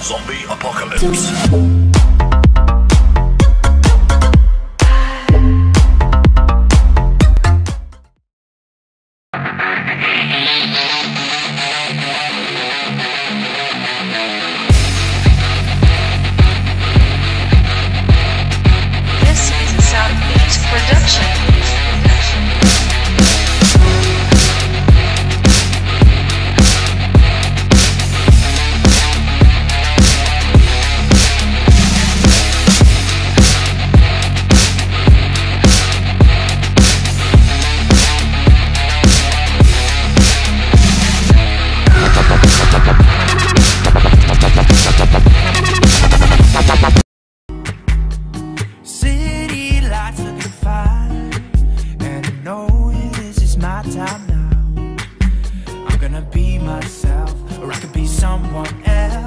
Zombie apocalypse. This is a Sound Beats production. City lights looking fine, and I know this is my time now. I'm gonna be myself, or I could be someone else.